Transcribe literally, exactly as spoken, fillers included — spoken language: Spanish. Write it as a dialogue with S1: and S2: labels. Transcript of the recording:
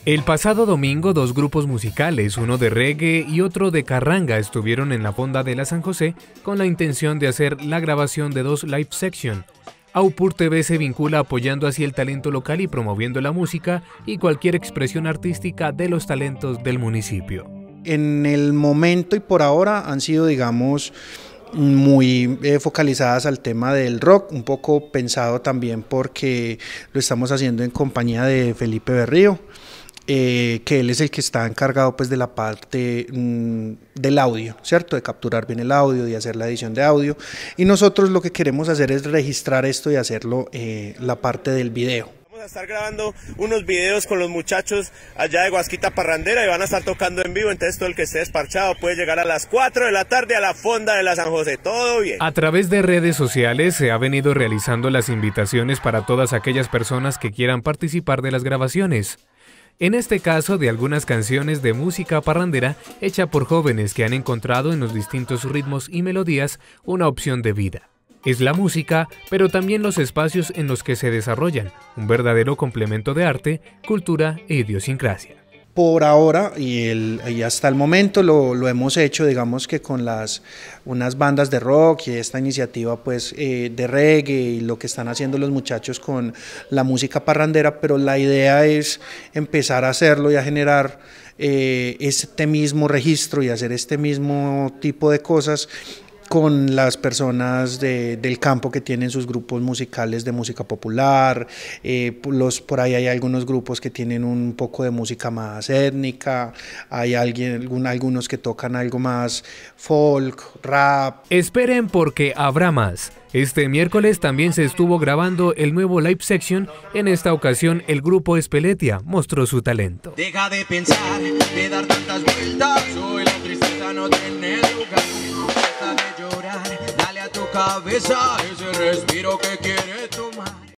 S1: El pasado domingo, dos grupos musicales, uno de reggae y otro de carranga, estuvieron en la fonda de la San José con la intención de hacer la grabación de dos live section. Aupur T V se vincula apoyando así el talento local y promoviendo la música y cualquier expresión artística de los talentos del municipio.
S2: En el momento y por ahora han sido, digamos, muy eh, focalizadas al tema del rock, un poco pensado también porque lo estamos haciendo en compañía de Felipe Berrío. Eh, que él es el que está encargado pues de la parte mmm, del audio, ¿cierto? De capturar bien el audio, de hacer la edición de audio, y nosotros lo que queremos hacer es registrar esto y hacerlo eh, la parte del video.
S3: Vamos a estar grabando unos videos con los muchachos allá de Guasquita Parrandera y van a estar tocando en vivo, entonces todo el que esté desparchado puede llegar a las cuatro de la tarde a la fonda de la San José, todo bien.
S1: A través de redes sociales se ha venido realizando las invitaciones para todas aquellas personas que quieran participar de las grabaciones. En este caso, de algunas canciones de música parrandera hecha por jóvenes que han encontrado en los distintos ritmos y melodías una opción de vida. Es la música, pero también los espacios en los que se desarrollan, un verdadero complemento de arte, cultura e idiosincrasia.
S2: Por ahora y, el, y hasta el momento lo, lo hemos hecho, digamos que con las unas bandas de rock y esta iniciativa pues eh, de reggae y lo que están haciendo los muchachos con la música parrandera, pero la idea es empezar a hacerlo y a generar eh, este mismo registro y hacer este mismo tipo de cosas con las personas de, del campo que tienen sus grupos musicales de música popular, eh, los, por ahí hay algunos grupos que tienen un poco de música más étnica, hay alguien, algún, algunos que tocan algo más folk, rap.
S1: Esperen porque habrá más. Este miércoles también se estuvo grabando el nuevo live section. En esta ocasión el grupo Espeletia mostró su talento.
S4: Deja de pensar, de dar tantas vueltas, hoy la tristeza no tiene lugar. Deja de llorar, dale a tu cabeza ese respiro que quieres tomar.